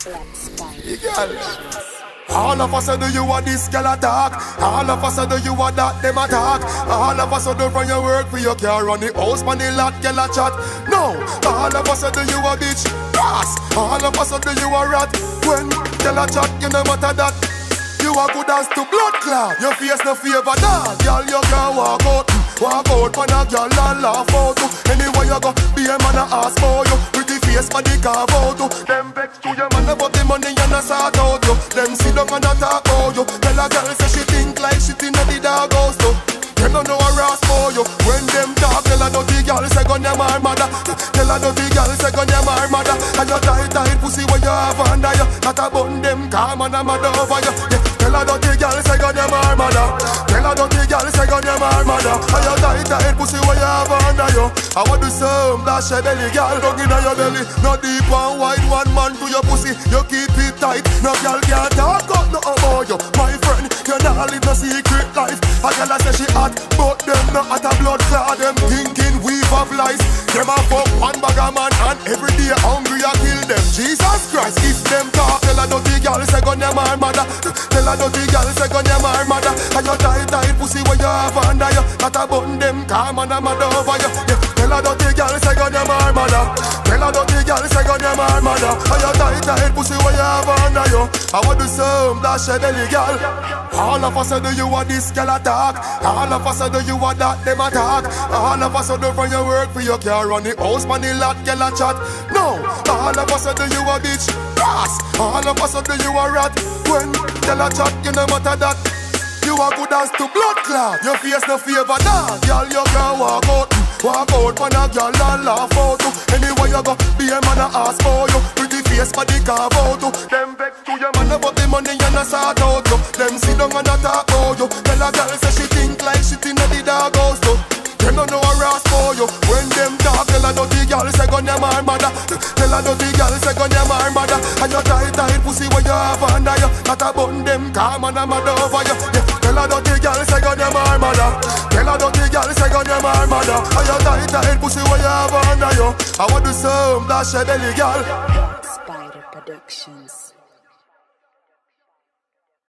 Gyal. All of us do you want this girl attack. All of us do you want that them attack. All of us do from your work for your car run the house man the lot girl a chat. No, all of us do you a bitch. Yes, all of us do you a rat. When girl a chat you no matter that. You a good as to blood clot. Your face no favor that. Girl you can walk out. Walk out when a girl and laugh out. Anywhere you go be a man a ask for you. Pretty face for the carve out. Them vex to your man about the money and a sort out you. Them sit down and a talk about you. Tell a girl say she think like shit in the dog house too. Them don't know a ras for you. When them talk tell a dirty girl say gun your mother. Tell a dirty girl say gun your mother. And your tight pussy where you have under you. Not a bun them calm and a mad over you. Tell a dirty girl say gun your mother. Tell a dirty girl say gun your mother. And your tight pussy where you have under you. I want to some dash your belly girl. Dug inna your belly. No deep and wide one man to your pussy. You keep it tight. No girl can't talk up no about you. My friend, you not live no secret life. A girl a say she hot, but them not at a blood clot. Them thinking weave of lies. Them a fuck one bag of man and every day hungry a kill them. Jesus Christ, if them talk, tell a dirty girl say gun your mother. Tell a dirty girl say gun your mother. And your tight pussy where you have under you. Not a bun them calm and a mad over you. Tell a dirty girl say gun your mother. Tell a dirty girl say gun your mother. And your tight pussy where you have under you. I want to some dash your belly girl. All of us do you want this girl attack. All of us do you want that them attack. All of us do from your work for your car run the house man the lot girl a chat. No, all of us do you a bitch. Yes, all of us do you a rat. When girl a chat you no matter that. You a good as to blood clot. Your face no favor that. Girl you can walk out. Walk out when a girl and laugh out. Anywhere you go be a man a ask for you. Pretty face for the carve out. Them vex to your man about the money and a sort out you. Them sit down and a talk about you. Tell a girl say she think like shit in the dog house too. Them don't know a ras for you. When them talk tell a dirty girl say gun your mother. Tell a dirty girl say gun your mother. And your tight pussy where you have under you. Not a bun them calm and a mad over you. Tell a dirty girl say gun your mother. Tell a dirty girl say gun your mother. And your tight pussy where you have under you. I want to some dash your belly girl. Spyda Productions.